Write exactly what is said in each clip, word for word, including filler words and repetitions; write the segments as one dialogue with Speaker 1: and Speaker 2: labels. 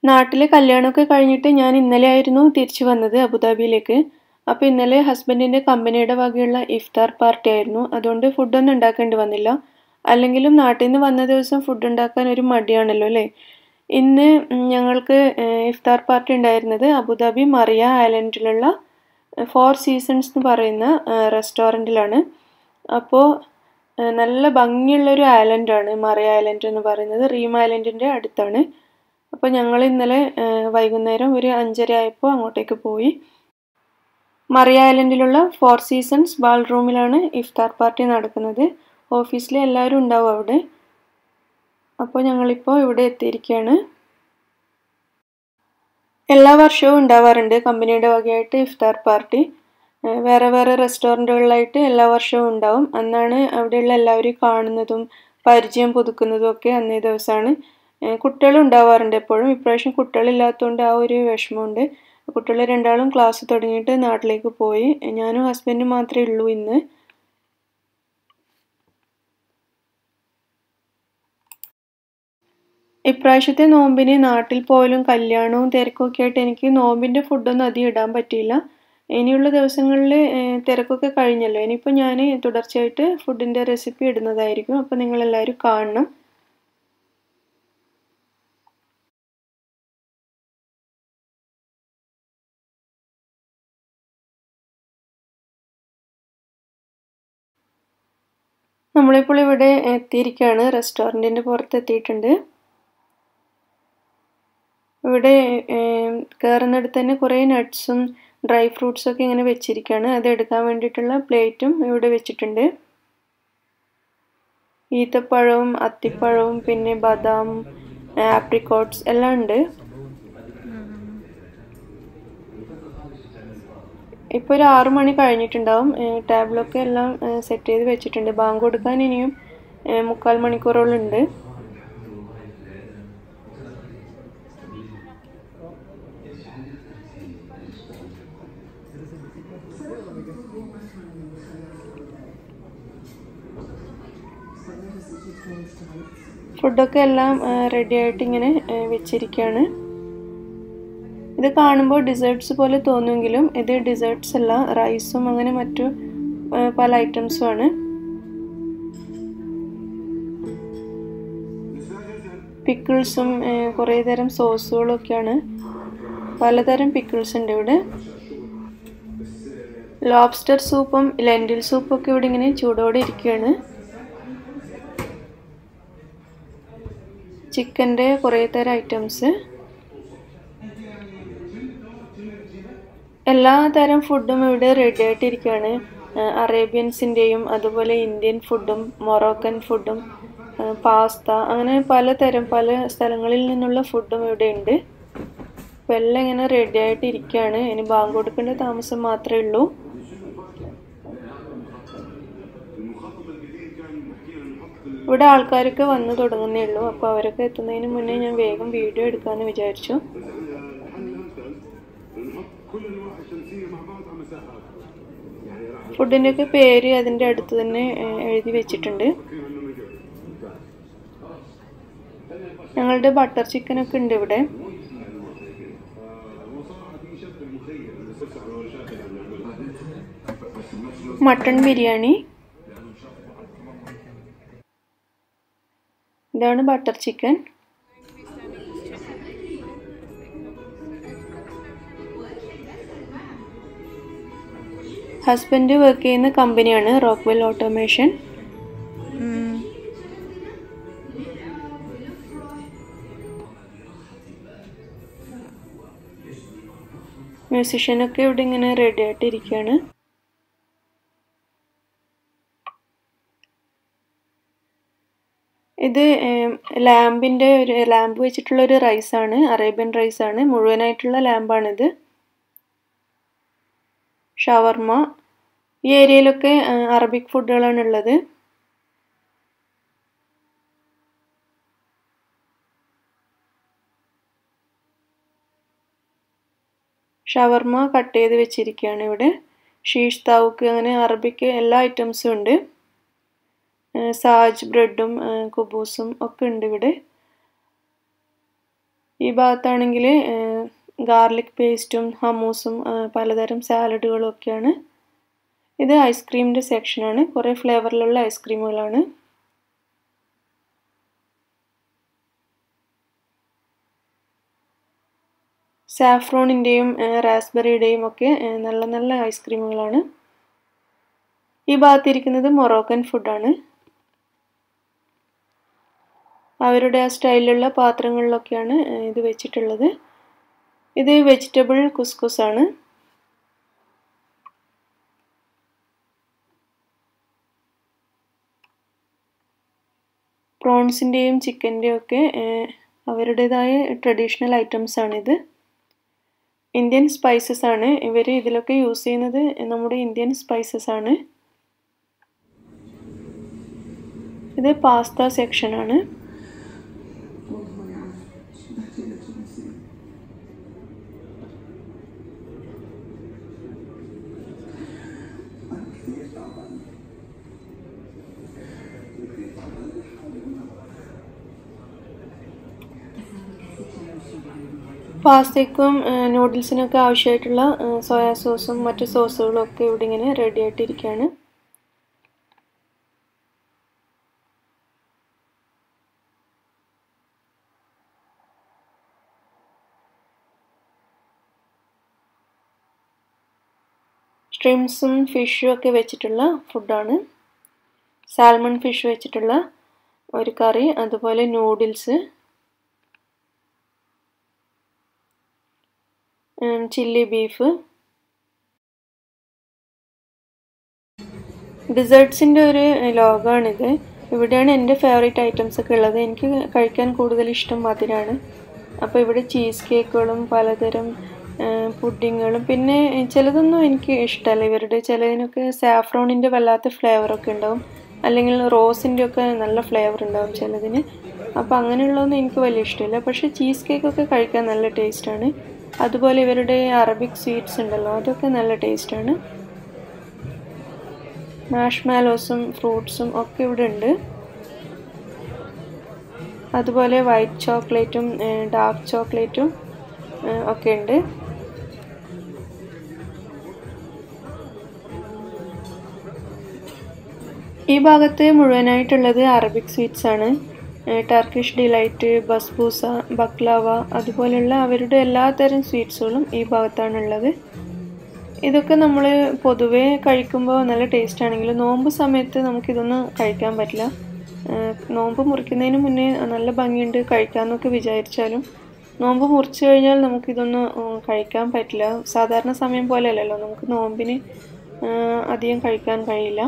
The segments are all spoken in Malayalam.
Speaker 1: നാട്ടിലെ കല്യാണമൊക്കെ കഴിഞ്ഞിട്ട് ഞാൻ ഇന്നലെയായിരുന്നു തിരിച്ചു വന്നത് അബുദാബിയിലേക്ക്. അപ്പോൾ ഇന്നലെ ഹസ്ബൻഡിൻ്റെ കമ്പനിയുടെ വകയുള്ള ഇഫ്താർ പാർട്ടി ആയിരുന്നു. അതുകൊണ്ട് ഫുഡൊന്നും ഉണ്ടാക്കേണ്ടി വന്നില്ല. അല്ലെങ്കിലും നാട്ടിൽ നിന്ന് വന്ന ദിവസം ഫുഡ് ഉണ്ടാക്കാൻ ഒരു മടിയാണല്ലോ അല്ലേ. ഇന്ന് ഞങ്ങൾക്ക് ഇഫ്താർ പാർട്ടി ഉണ്ടായിരുന്നത് അബുദാബി മറിയ ഐലൻഡിലുള്ള ഫോർ സീസൺസ് എന്ന് പറയുന്ന റെസ്റ്റോറൻറ്റിലാണ്. അപ്പോൾ നല്ല ഭംഗിയുള്ളൊരു ഐലൻഡാണ് മറിയ ഐലൻഡ് എന്ന് പറയുന്നത്. റീം ഐലൻഡിൻ്റെ അടുത്താണ്. അപ്പോൾ ഞങ്ങൾ ഇന്നലെ വൈകുന്നേരം ഒരു അഞ്ചര ആയപ്പോൾ അങ്ങോട്ടേക്ക് പോയി. മറിയ ഐലൻഡിലുള്ള ഫോർ സീസൺസ് ബാൾ റൂമിലാണ് ഇഫ്താർ പാർട്ടി നടക്കുന്നത്. ഓഫീസിൽ എല്ലാവരും ഉണ്ടാവും അവിടെ. അപ്പോൾ ഞങ്ങളിപ്പോൾ ഇവിടെ എത്തിയിരിക്കുകയാണ്. എല്ലാ വർഷവും ഉണ്ടാവാറുണ്ട് കമ്പനിയുടെ വകയായിട്ട് ഇഫ്താർ പാർട്ടി. വേറെ വേറെ റെസ്റ്റോറൻറ്റുകളിലായിട്ട് എല്ലാ വർഷവും ഉണ്ടാവും. അന്നാണ് അവിടെയുള്ള എല്ലാവരെയും കാണുന്നതും പരിചയം പുതുക്കുന്നതും ഒക്കെ അന്നേ ദിവസമാണ്. കുട്ടികളും ഉണ്ടാവാറുണ്ട് എപ്പോഴും. ഇപ്രാവശ്യം കുട്ടികളില്ലാത്തതുകൊണ്ട് ആ ഒരു വിഷമമുണ്ട്. കുട്ടികൾ രണ്ടാളും ക്ലാസ് തുടങ്ങിയിട്ട് നാട്ടിലേക്ക് പോയി. ഞാനും ഹസ്ബൻഡും മാത്രമേ ഉള്ളൂ ഇന്ന്. ഇപ്രാവശ്യത്തെ നോമ്പിന് നാട്ടിൽ പോയാലും കല്യാണവും തിരക്കൊക്കെ ആയിട്ട് എനിക്ക് നോമ്പിൻ്റെ ഫുഡൊന്നും അധികം ഇടാൻ പറ്റിയില്ല. ഇനിയുള്ള ദിവസങ്ങളിൽ തിരക്കൊക്കെ കഴിഞ്ഞല്ലോ. ഇനിയിപ്പോൾ ഞാൻ തുടർച്ചയായിട്ട് ഫുഡിൻ്റെ റെസിപ്പി ഇടുന്നതായിരിക്കും. അപ്പോൾ നിങ്ങളെല്ലാവരും കാണണം. നമ്മളിപ്പോൾ ഇവിടെ എത്തിയിരിക്കുകയാണ്. റെസ്റ്റോറൻറ്റിൻ്റെ പുറത്ത് എത്തിയിട്ടുണ്ട്. ഇവിടെ കയറുന്നിടത്ത് തന്നെ കുറേ നട്ട്സും ഡ്രൈ ഫ്രൂട്ട്സൊക്കെ ഇങ്ങനെ വെച്ചിരിക്കുകയാണ്. അത് എടുക്കാൻ വേണ്ടിയിട്ടുള്ള പ്ലേറ്റും ഇവിടെ വെച്ചിട്ടുണ്ട്. ഈത്തപ്പഴവും അത്തിപ്പഴവും പിന്നെ ബദാം, ആപ്രിക്കോട്ട്സ് എല്ലാം ഉണ്ട്. ഇപ്പോൾ ഒരു ആറു മണി കഴിഞ്ഞിട്ടുണ്ടാവും. ടേബിളൊക്കെ എല്ലാം സെറ്റ് ചെയ്ത് വെച്ചിട്ടുണ്ട്. ബാങ്ക് കൊടുക്കാൻ ഇനിയും മുക്കാൽ മണിക്കൂറോളം ഉണ്ട്. ഫുഡൊക്കെ എല്ലാം റെഡി ആയിട്ട് ഇങ്ങനെ വെച്ചിരിക്കുകയാണ്. ഇത് കാണുമ്പോൾ ഡിസേർട്ട്സ് പോലെ തോന്നുമെങ്കിലും ഇത് ഡിസേർട്ട്സ് അല്ല, റൈസും അങ്ങനെ മറ്റു പല ഐറ്റംസും ആണ്. പിക്കിൾസും കുറേ തരം സോസുകളൊക്കെയാണ്. പലതരം പിക്കിൾസ് ഉണ്ട് ഇവിടെ. ലോബ്സ്റ്റർ സൂപ്പും ലെൻറ്റിൽ സൂപ്പും ഒക്കെ ഇവിടെ ഇങ്ങനെ ചൂടോടെ ഇരിക്കുകയാണ്. ചിക്കൻ്റെ കുറേ തരം ഐറ്റംസ്. എല്ലാ തരം ഫുഡും ഇവിടെ റെഡി ആയിട്ടിരിക്കുകയാണ്. അറേബ്യൻസിൻ്റെയും അതുപോലെ ഇന്ത്യൻ ഫുഡും മൊറോക്കൻ ഫുഡും പാസ്ത അങ്ങനെ പലതരം പല സ്ഥലങ്ങളിൽ നിന്നുള്ള ഫുഡും ഇവിടെ ഉണ്ട്. അപ്പോൾ എല്ലാം ഇങ്ങനെ റെഡി ആയിട്ടിരിക്കുകയാണ്. ഇനി ബാങ്ക് കൊടുക്കേണ്ട താമസം മാത്രമേ ഉള്ളൂ. ഇവിടെ ആൾക്കാരൊക്കെ വന്നു തുടങ്ങുന്നേ ഉള്ളൂ. അപ്പോൾ അവരൊക്കെ എത്തുന്നതിന് മുന്നേ ഞാൻ വേഗം വീഡിയോ എടുക്കാമെന്ന് വിചാരിച്ചു. ഫുഡിൻ്റെയൊക്കെ പേര് അതിൻ്റെ അടുത്ത് തന്നെ എഴുതി വെച്ചിട്ടുണ്ട്. ഞങ്ങളുടെ ബട്ടർ ചിക്കനൊക്കെ ഉണ്ട് ഇവിടെ. മട്ടൺ ബിരിയാണി. ഇതാണ് ബട്ടർ ചിക്കൻ. ഹസ്ബൻഡ് വർക്ക് ചെയ്യുന്ന കമ്പനിയാണ് റോക്ക്വെൽ ഓട്ടോമേഷൻ. മ്യൂസിഷ്യനൊക്കെ ഇവിടെ ഇങ്ങനെ റെഡി ആയിട്ടിരിക്കുകയാണ്. ഇത് ലാമ്പിൻ്റെ ഒരു ലാമ്പ് വെച്ചിട്ടുള്ള ഒരു റൈസാണ്, അറേബ്യൻ റൈസാണ്. മുഴുവനായിട്ടുള്ള ലാമ്പാണിത്. ഷവർമ. ഈ ഏരിയയിലൊക്കെ അറബിക് ഫുഡുകളാണ് ഉള്ളത്. ഷവർമ കട്ട് ചെയ്ത് വെച്ചിരിക്കുകയാണ് ഇവിടെ. ഷീഷ് താവുക്ക് അങ്ങനെ അറബിക്ക് എല്ലാ ഐറ്റംസും ഉണ്ട്. സാജ് ബ്രെഡും കുബൂസും ഒക്കെ ഉണ്ട് ഇവിടെ. ഈ ഭാഗത്താണെങ്കിൽ ഗാർലിക് പേസ്റ്റും ഹമ്മൂസും പലതരം സാലഡുകളും ഒക്കെയാണ്. ഇത് ഐസ്ക്രീമിൻ്റെ സെക്ഷനാണ്. കുറേ ഫ്ലേവറിലുള്ള ഐസ്ക്രീമുകളാണ്. സാഫ്രോണിൻ്റെയും റാസ്ബെറിയുടെയും ഒക്കെ നല്ല നല്ല ഐസ്ക്രീമുകളാണ്. ഈ ഭാഗത്തിരിക്കുന്നത് മൊറോക്കൻ ഫുഡാണ്. അവരുടെ ആ സ്റ്റൈലിലുള്ള പാത്രങ്ങളിലൊക്കെയാണ് ഇത് വെച്ചിട്ടുള്ളത്. ഇത് വെജിറ്റബിൾ കുസ്കുസ് ആണ്. പ്രോൺസിൻ്റെയും ചിക്കൻ്റെയും ഒക്കെ അവരുടേതായ ട്രഡീഷണൽ ഐറ്റംസ് ആണിത്. ഇന്ത്യൻ സ്പൈസസ് ആണ്. ഇവർ ഇതിലൊക്കെ യൂസ് ചെയ്യുന്നത് നമ്മുടെ ഇന്ത്യൻ സ്പൈസസ് ആണ്. ഇത് പാസ്ത സെക്ഷനാണ്. പാസ്തയ്ക്കും നൂഡിൽസിനൊക്കെ ആവശ്യമായിട്ടുള്ള സോയാ സോസും മറ്റു സോസുകളും ഒക്കെ ഇവിടെ ഇങ്ങനെ റെഡി ആയിട്ടിരിക്കുകയാണ്. ഷ്രിംസും ഫിഷും ഒക്കെ വെച്ചിട്ടുള്ള ഫുഡാണ്. സാൽമൺ ഫിഷ് വെച്ചിട്ടുള്ള ഒരു കറി, അതുപോലെ നൂഡിൽസ്, ചില്ലി ബീഫ്. ഡിസേർട്ട്സിൻ്റെ ഒരു ലോകമാണിത്. ഇവിടെയാണ് എൻ്റെ ഫേവറേറ്റ് ഐറ്റംസ് ഒക്കെ ഉള്ളത്. എനിക്ക് കഴിക്കാൻ കൂടുതൽ ഇഷ്ടം മധുരമാണ്. അപ്പോൾ ഇവിടെ ചീസ് കേക്കുകളും പലതരം പുഡിങ്ങുകളും, പിന്നെ ചിലതൊന്നും എനിക്ക് ഇഷ്ടമല്ല. ഇവരുടെ ചിലതിനൊക്കെ സാഫ്രോണിൻ്റെ വല്ലാത്ത ഫ്ലേവറൊക്കെ ഉണ്ടാവും, അല്ലെങ്കിൽ റോസിൻ്റെ ഒക്കെ നല്ല ഫ്ലേവർ ഉണ്ടാവും ചിലതിന്. അപ്പോൾ അങ്ങനെയുള്ളതൊന്നും എനിക്ക് വലിയ ഇഷ്ടമില്ല. പക്ഷേ ചീസ് കേക്കൊക്കെ കഴിക്കാൻ നല്ല ടേസ്റ്റാണ്. അതുപോലെ ഇവരുടെ അറബിക് സ്വീറ്റ്സ് ഉണ്ടല്ലോ, അതൊക്കെ നല്ല ടേസ്റ്റാണ്. മാഷ്മാലോസും ഫ്രൂട്ട്സും ഒക്കെ ഇവിടെ ഉണ്ട്. അതുപോലെ വൈറ്റ് ചോക്ലേറ്റും ഡാർക്ക് ചോക്ലേറ്റും ഒക്കെ ഉണ്ട്. ഈ ഭാഗത്ത് മുഴുവനായിട്ടുള്ളത് അറബിക് സ്വീറ്റ്സ് ആണ്. ടർക്കിഷ് ഡിലൈറ്റ്, ബസ്ബൂസ, ബക്ലാവ, അതുപോലെയുള്ള അവരുടെ എല്ലാത്തരം സ്വീറ്റ്സുകളും ഈ ഭാഗത്താണുള്ളത്. ഇതൊക്കെ നമ്മൾ പൊതുവേ കഴിക്കുമ്പോൾ നല്ല ടേസ്റ്റ് ആണെങ്കിലും നോമ്പ് സമയത്ത് നമുക്കിതൊന്നും കഴിക്കാൻ പറ്റില്ല. നോമ്പ് മുറിക്കുന്നതിന് മുന്നേ നല്ല ഭംഗിയുണ്ട് കഴിക്കാമെന്നൊക്കെ വിചാരിച്ചാലും നോമ്പ് മുറിച്ച് കഴിഞ്ഞാൽ നമുക്കിതൊന്നും കഴിക്കാൻ പറ്റില്ല. സാധാരണ സമയം പോലെയല്ലല്ലോ, നമുക്ക് നോമ്പിന് അധികം കഴിക്കാൻ കഴിയില്ല.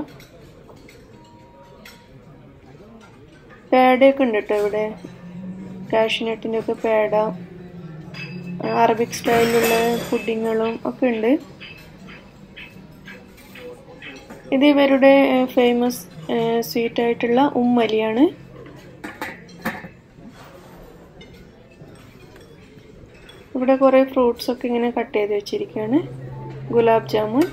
Speaker 1: പേടയൊക്കെ ഉണ്ട് കേട്ടോ ഇവിടെ. കാഷ്യൂനട്ടിൻ്റെ ഒക്കെ പേട, അറബിക് സ്റ്റൈലിലുള്ള പുഡിങ്ങുകളും ഒക്കെ ഉണ്ട്. ഇത് ഇവരുടെ ഫേമസ് സ്വീറ്റ് ആയിട്ടുള്ള ഉമ്മലിയാണ്. ഇവിടെ കുറേ ഫ്രൂട്ട്സ് ഒക്കെ ഇങ്ങനെ കട്ട് ചെയ്ത് വെച്ചിരിക്കുകയാണ്. ഗുലാബ് ജാമുൻ.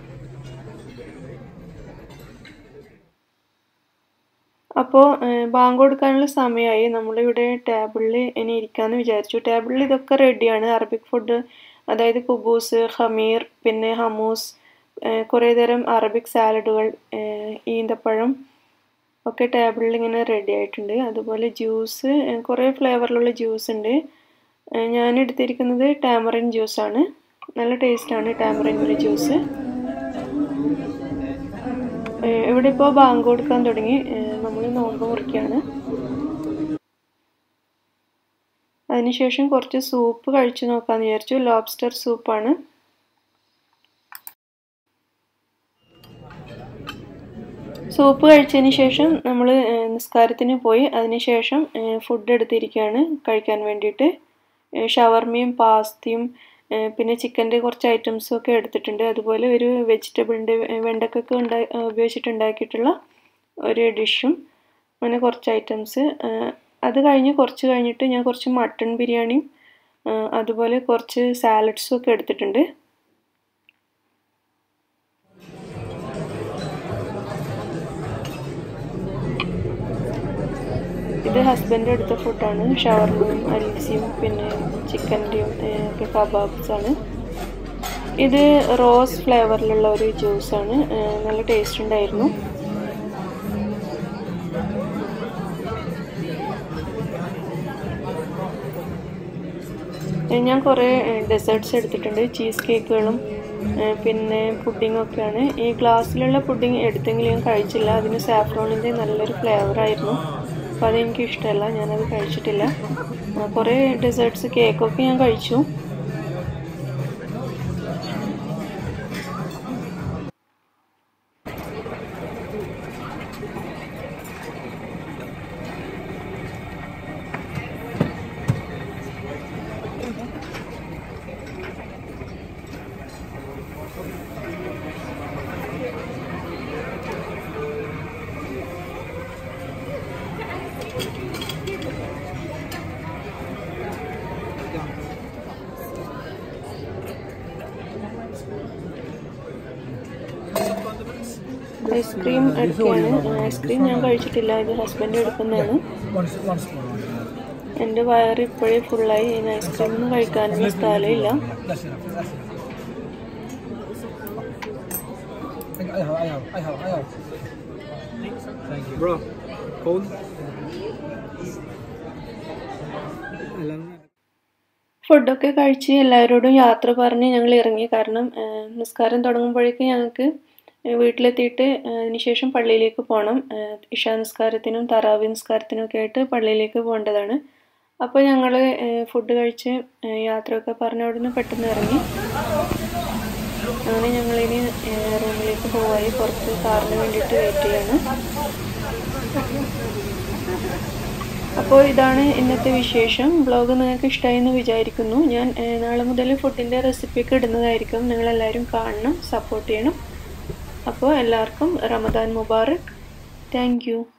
Speaker 1: അപ്പോൾ ബാങ്ക് കൊടുക്കാനുള്ള സമയമായി. നമ്മളിവിടെ ടേബിളിൽ ഇനി ഇരിക്കാമെന്ന് വിചാരിച്ചു. ടേബിളിൽ ഇതൊക്കെ റെഡിയാണ്. അറബിക് ഫുഡ്, അതായത് കുബൂസ്, ഖമീർ, പിന്നെ ഹമൂസ്, കുറേ തരം അറബിക് സാലഡുകൾ, ഈന്തപ്പഴം ഒക്കെ ടേബിളിൽ ഇങ്ങനെ റെഡി ആയിട്ടുണ്ട്. അതുപോലെ ജ്യൂസ്, കുറേ ഫ്ലേവറിലുള്ള ജ്യൂസ് ഉണ്ട്. ഞാൻ എടുത്തിരിക്കുന്നത് ടാമറിൻ ജ്യൂസാണ്. നല്ല ടേസ്റ്റാണ് ടാമറിൻ്റെ ജ്യൂസ്. ഇവിടെ ഇപ്പോൾ ബാങ്ക് കൊടുക്കാൻ തുടങ്ങി. നമ്മൾ നോമ്പ് മുറിക്കുകയാണ്. അതിനുശേഷം കുറച്ച് സൂപ്പ് കഴിച്ചു നോക്കാമെന്ന് വിചാരിച്ചു. ലോബ്സ്റ്റർ സൂപ്പാണ്. സൂപ്പ് കഴിച്ചതിന് ശേഷം നമ്മൾ നിസ്കാരത്തിന് പോയി. അതിനുശേഷം ഫുഡ് എടുത്തിരിക്കുകയാണ് കഴിക്കാൻ വേണ്ടിയിട്ട്. ഷവർമയും പാസ്തയും പിന്നെ ചിക്കൻ്റെ കുറച്ച് ഐറ്റംസും ഒക്കെ എടുത്തിട്ടുണ്ട്. അതുപോലെ ഒരു വെജിറ്റബിളിൻ്റെ വെണ്ടക്കൊക്കെ ഉണ്ടാ ഉപയോഗിച്ചിട്ടുണ്ടാക്കിയിട്ടുള്ള ഒരു ഡിഷും, അങ്ങനെ കുറച്ച് ഐറ്റംസ്. അത് കഴിഞ്ഞ് കുറച്ച് കഴിഞ്ഞിട്ട് ഞാൻ കുറച്ച് മട്ടൺ ബിരിയാണിയും അതുപോലെ കുറച്ച് സാലഡ്സും ഒക്കെ എടുത്തിട്ടുണ്ട്. ഇത് ഹസ്ബൻഡ് എടുത്ത ഫുഡാണ്. ഷവർമയും അൽസിയും പിന്നെ ചിക്കൻ്റെയും ഒക്കെ കബാബ്സാണ്. ഇത് റോസ് ഫ്ലേവറിലുള്ള ഒരു ജ്യൂസാണ്. നല്ല ടേസ്റ്റ് ഉണ്ടായിരുന്നു. ഞാൻ കുറേ ഡെസേർട്ട്സ് എടുത്തിട്ടുണ്ട്. ചീസ് കേക്കുകളും പിന്നെ പുഡിങ്ങൊക്കെയാണ്. ഈ ഗ്ലാസ്സിലുള്ള പുഡിങ് എടുത്തെങ്കിലും ഞാൻ കഴിച്ചില്ല. അതിന് സാഫ്രോണിൻ്റെ നല്ലൊരു ഫ്ലേവറായിരുന്നു. അപ്പോൾ അതെനിക്ക് ഇഷ്ടമല്ല, ഞാനത് കഴിച്ചിട്ടില്ല. കുറേ ഡെസേർട്ട്സ് കേക്കൊക്കെ ഞാൻ കഴിച്ചു. ഐസ്ക്രീം എടുക്കുകയാണ്. ഐസ്ക്രീം ഞാൻ കഴിച്ചിട്ടില്ല, ഇത് ഹസ്ബൻഡ് എടുക്കുന്നതാണ്. എൻ്റെ വയറ് ഇപ്പോഴേ ഫുള്ളായി. ഇനി ഐസ്ക്രീം ഒന്നും കഴിക്കാനുള്ള സ്ഥലമില്ല. ഫുഡൊക്കെ കഴിച്ച് എല്ലാവരോടും യാത്ര പറഞ്ഞ് ഞങ്ങൾ ഇറങ്ങി. കാരണം നിസ്കാരം തുടങ്ങുമ്പോഴേക്കും ഞങ്ങൾക്ക് വീട്ടിലെത്തിയിട്ട് അതിനുശേഷം പള്ളിയിലേക്ക് പോകണം. ഇശാ നിസ്കാരത്തിനും തറാവി നിസ്കാരത്തിനും ഒക്കെ ആയിട്ട് പള്ളിയിലേക്ക് പോകേണ്ടതാണ്. അപ്പോൾ ഞങ്ങൾ ഫുഡ് കഴിച്ച് യാത്രയൊക്കെ പറഞ്ഞ അവിടെ നിന്ന് പെട്ടെന്ന് ഇറങ്ങി. അങ്ങനെ ഞങ്ങളിനി റൂമിലേക്ക് പോവായി. പുറത്ത് കാറിന് വേണ്ടിയിട്ട് വെയിറ്റ് ചെയ്യാണ്. അപ്പോൾ ഇതാണ് ഇന്നത്തെ വിശേഷം. ബ്ലോഗ് നിങ്ങൾക്ക് ഇഷ്ടമായി എന്ന് വിചാരിക്കുന്നു. ഞാൻ നാളെ മുതൽ ഫുഡിൻ്റെ റെസിപ്പിയൊക്കെ ഇടുന്നതായിരിക്കും. നിങ്ങളെല്ലാവരും കാണണം, സപ്പോർട്ട് ചെയ്യണം. അപ്പോൾ എല്ലാവർക്കും റമദാൻ മുബാറക്. Thank you.